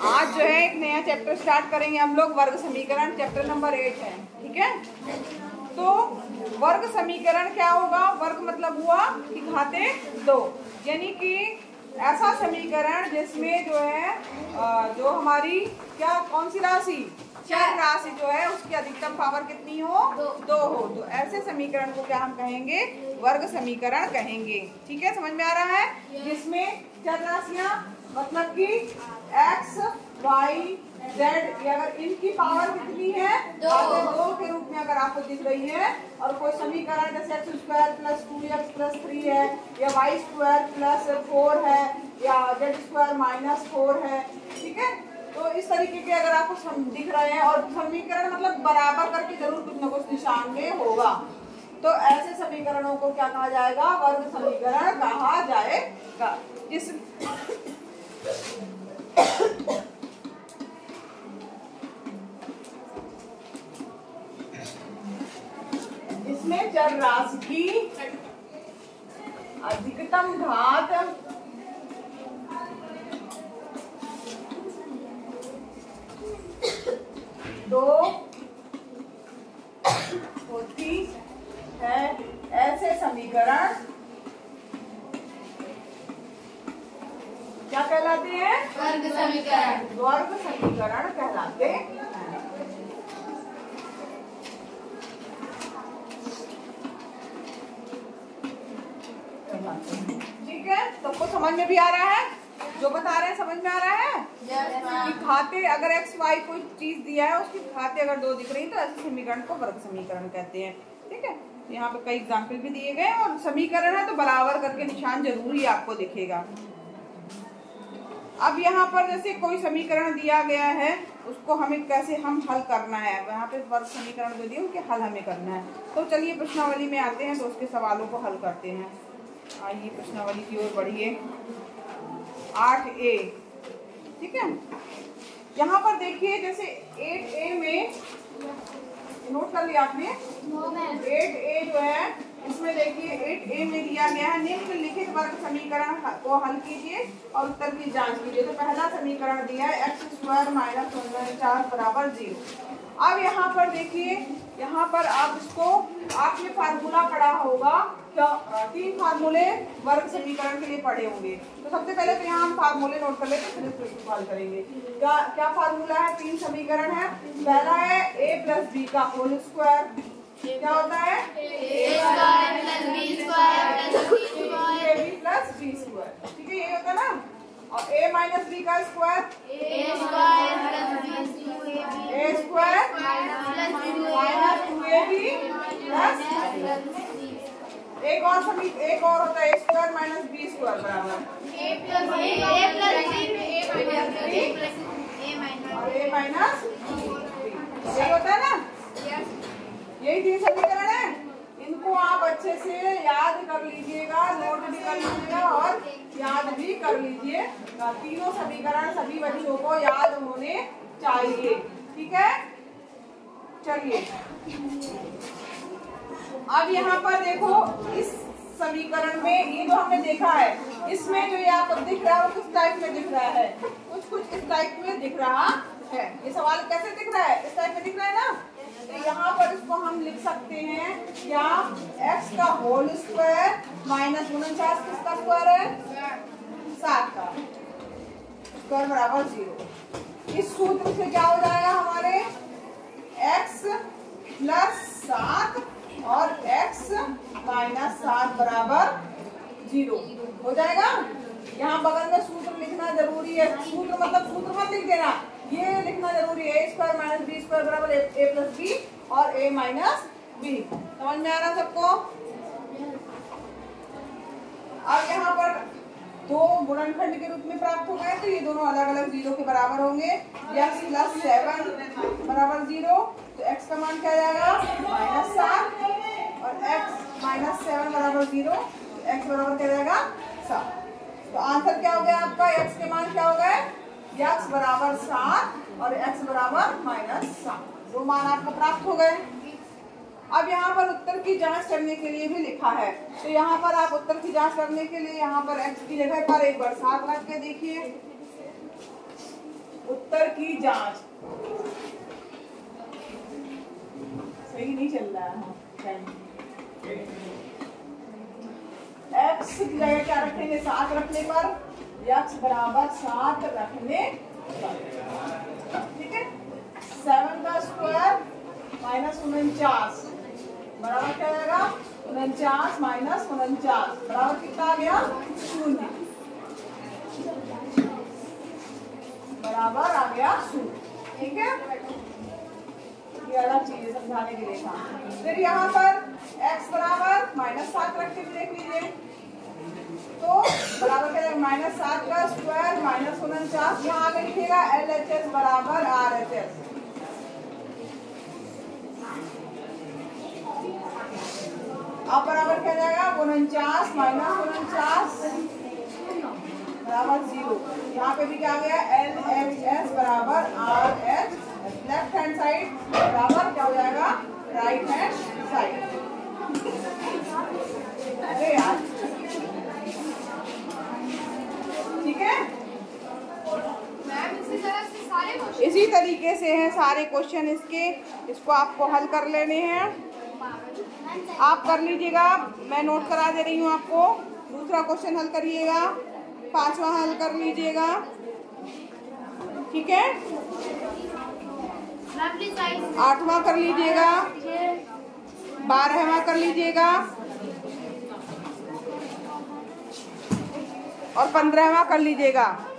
आज जो है एक नया चैप्टर स्टार्ट करेंगे हम लोग, वर्ग समीकरण, चैप्टर नंबर 8 है। ठीक है, तो वर्ग समीकरण क्या होगा? वर्ग मतलब हुआ कि घाते 2, यानी कि ऐसा समीकरण जिसमें जो है जो हमारी क्या कौन सी राशि, चर राशि जो है उसकी अधिकतम पावर कितनी हो? 2 हो। तो ऐसे समीकरण को क्या हम कहेंगे? वर्ग समीकरण कहेंगे। ठीक है, समझ में आ रहा है? जिसमें चर राशियां मतलब कि x, y, z, अगर इनकी पावर कितनी है? 2 के रूप में अगर आपको दिख रही है, और कोई समीकरण जैसे x square plus 2x plus 3 है, या y स्क्वायर प्लस 4 है, या z स्क्वायर माइनस 4 है। ठीक है, तो इस तरीके के अगर आपको दिख रहे हैं, और समीकरण मतलब बराबर करके जरूर कुछ न कुछ निशान में होगा, तो ऐसे समीकरणों को क्या कहा जाएगा? वर्ग समीकरण कहा जाएगा। इसमें चर राशि की अधिकतम घात 2 होती है। ऐसे समीकरण क्या कहलाते हैं? वर्ग समीकरण। वर्ग समीकरण कहलाते हैं। ठीक है, सबको समझ में भी आ रहा है? जो बता रहे हैं समझ में आ रहा है? कि खाते अगर x y कोई चीज दिया है, उसकी खाते अगर 2 दिख रही तो ऐसे समीकरण को वर्ग समीकरण कहते हैं। ठीक है, यहाँ पे कई एग्जाम्पल भी दिए गए, और समीकरण है तो बराबर करके निशान जरूर ही आपको दिखेगा। अब यहाँ पर जैसे कोई समीकरण दिया गया है, उसको हमें कैसे हम हल करना है, यहाँ पे वर्ग समीकरण जो दिए उनके हल हमें करना है। तो चलिए प्रश्नावली में आते हैं, तो उसके सवालों को हल करते हैं। आइए प्रश्नावली की ओर बढ़िए। 8A। ठीक है, यहाँ पर देखिए जैसे 8A में नोट कर लिया आपने? 8A जो है, इसमें देखिए 8A में दिया गया है निम्नलिखित वर्ग समीकरण को हल कीजिए और उत्तर की जांच कीजिए। तो पहला समीकरण दिया है x स्क्वायर माइनस 4 बराबर 0। अब यहाँ पर देखिए, यहाँ पर आप इसको आपने फार्मूला पढ़ा होगा, क्या 3 फार्मूले वर्ग समीकरण के लिए पढ़े होंगे। तो सबसे पहले तो यहाँ हम फार्मूले नोट कर लेते हैं, फिर इसको हल करेंगे। क्या फार्मूला है? 3 समीकरण है। पहला है a प्लस बी का होल स्क्वायर, क्या होता है? a square plus B square plus B square. ठीक है, ये होता है ना। और a माइनस बी का square, a square minus 2ab plus, एक और होता है a square minus B square बराबर a माइनस यही होता है ना। यही 3 समीकरण है। इनको आप अच्छे से याद कर लीजिएगा, नोट भी कर लीजिएगा और याद भी कर लीजिए। तीनों समीकरण सभी बच्चों को याद होने चाहिए। ठीक है, चलिए अब यहाँ पर देखो, इस समीकरण में ये जो हमने देखा है, इसमें जो ये आपको दिख रहा है वो किस टाइप में दिख रहा है? कुछ इस टाइप में दिख रहा है। ये सवाल कैसे दिख रहा है? इस टाइप में दिख रहा है ना। तो यहाँ पर इसको हम लिख सकते हैं क्या? x का होल स्क्वायर माइनस 49 किसका स्क्वायर है? 7 का स्क्वायर बराबर 0। इस सूत्र से क्या हो जाएगा हमारे? x प्लस 7 और x माइनस 7 बराबर 0 हो जाएगा। यहाँ बगल में सूत्र लिखना जरूरी है। सूत्र मतलब सूत्र मत लिख देना, ये लिखना जरूरी है। a square minus B square बराबर a प्लस बी और a माइनस बी। समझ में आ रहा सबको? अब यहाँ पर 2 गुणनखंड के रूप में प्राप्त हो गए, तो ये दोनों अलग अलग 0 के बराबर होंगे। x प्लस 7 बराबर 0, तो x का मान क्या जाएगा? माइनस 7, और x माइनस 7 बराबर 0, तो x बराबर क्या जाएगा? 7। तो आंसर क्या हो गया आपका? x के मान क्या हो गए? x बराबर 7 और x बराबर माइनस 7, 2 मान आपको प्राप्त हो गए। अब यहाँ पर उत्तर की जांच करने के लिए भी लिखा है, तो यहाँ पर आप उत्तर की जांच करने के लिए यहाँ पर x की जगह पर एक बार 7 रख के देखिए। 49। सही नहीं चल रहा है। x की जगह क्या रखेंगे? 7 रखने पर x बराबर 7 रखने पर, ठीक है। 7 का स्क्वायर माइनस 49 बराबर क्या आएगा? 49 माइनस 49 बराबर कितना आ गया? 0 बराबर आ गया 0, ठीक है। ये अलग चीज है समझाने के लिए था। फिर यहाँ पर x बराबर -7 रख के देख लीजिए, तो बराबर क्या है? -7 का स्क्वायर माइनस 49। यहाँ आगे लिखिएगा LHS बराबर RHS। अब बराबर क्या जाएगा? 49 माइनस 49 बराबर 0। यहाँ पे भी क्या आ गया? LHS बराबर RH। लेफ्ट हैंड साइड बराबर क्या हो जाएगा? Right hand side. अरे यार, ठीक है। इसी तरीके से हैं सारे क्वेश्चन इसके, इसको आपको हल कर लेने हैं। आप कर लीजिएगा, मैं नोट करा दे रही हूँ आपको। दूसरा क्वेश्चन हल करिएगा, 5वां हल कर लीजिएगा, ठीक है। 8वां कर लीजिएगा, 12वां कर लीजिएगा और 15वां कर लीजिएगा।